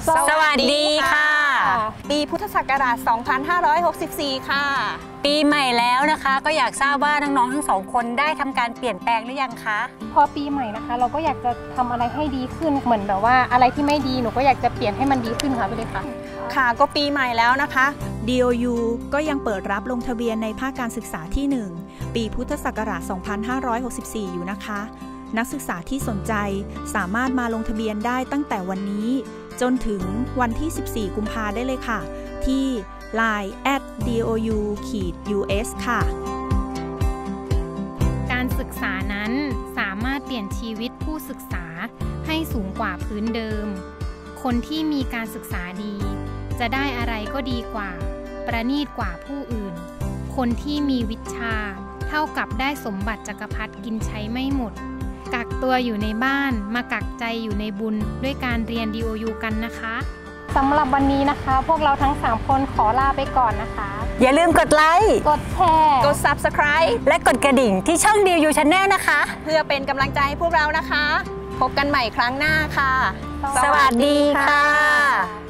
สวัสดีค่ะปีพุทธศักราช 2564 ค่ะปีใหม่แล้วนะคะก็อยากทราบว่าน้องๆทั้งสองคนได้ทำการเปลี่ยนแปลงหรือยังคะพอปีใหม่นะคะเราก็อยากจะทำอะไรให้ดีขึ้นเหมือนแบบว่าอะไรที่ไม่ดีหนูก็อยากจะเปลี่ยนให้มันดีขึ้นค่ะพี่เล็กค่ะค่ะก็ปีใหม่แล้วนะคะ DOU ก็ยังเปิดรับลงทะเบียนในภาคการศึกษาที่ 1 ปีพุทธศักราช 2564 อยู่นะคะนักศึกษาที่สนใจสามารถมาลงทะเบียนได้ตั้งแต่วันนี้จนถึงวันที่ 14 กุมภาพันธ์ได้เลยค่ะที่ Line @DOU-US ค่ะการศึกษานั้นสามารถเปลี่ยนชีวิตผู้ศึกษาให้สูงกว่าพื้นเดิมคนที่มีการศึกษาดีจะได้อะไรก็ดีกว่าประณีตกว่าผู้อื่นคนที่มีวิชาเท่ากับได้สมบัติจักรพรรดิกินใช้ไม่หมดกักตัวอยู่ในบ้านมากักใจอยู่ในบุญด้วยการเรียน DOU กันนะคะสำหรับวันนี้นะคะพวกเราทั้ง3คนขอลาไปก่อนนะคะอย่าลืมกดไลค์กดแชร์กด Subscribe และกดกระดิ่งที่ช่อง DOU Channel นะคะเพื่อเป็นกำลังใจให้พวกเรานะคะพบกันใหม่ครั้งหน้าค่ะสวัสดีค่ะ